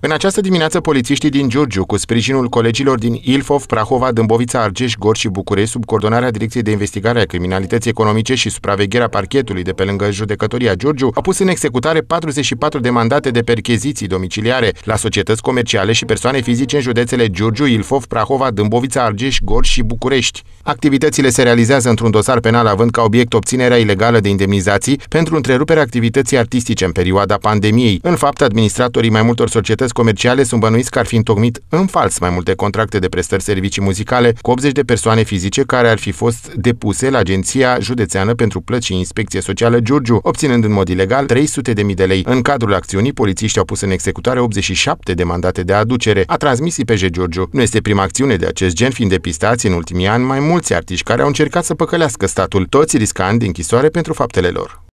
În această dimineață, polițiștii din Giurgiu, cu sprijinul colegilor din Ilfov, Prahova, Dâmbovița, Argeș, Gorj și București, sub coordonarea Direcției de Investigare a Criminalității Economice și supravegherea parchetului de pe lângă Judecătoria Giurgiu, au pus în executare 44 de mandate de percheziții domiciliare la societăți comerciale și persoane fizice în județele Giurgiu, Ilfov, Prahova, Dâmbovița, Argeș, Gorj și București. Activitățile se realizează într-un dosar penal având ca obiect obținerea ilegală de indemnizații pentru întreruperea activității artistice în perioada pandemiei. În fapt, administratorii mai multor societăți comerciale sunt bănuiți că ar fi întocmit în fals mai multe contracte de prestări servicii muzicale cu 80 de persoane fizice care ar fi fost depuse la Agenția Județeană pentru Plăți și Inspecție Socială Giurgiu, obținând în mod ilegal 300.000 de lei. În cadrul acțiunii, polițiștii au pus în executare 87 de mandate de aducere, a transmis IPJ Giurgiu. Nu este prima acțiune de acest gen, fiind depistați în ultimii ani mai mulți artiști care au încercat să păcălească statul, toți riscând închisoare pentru faptele lor.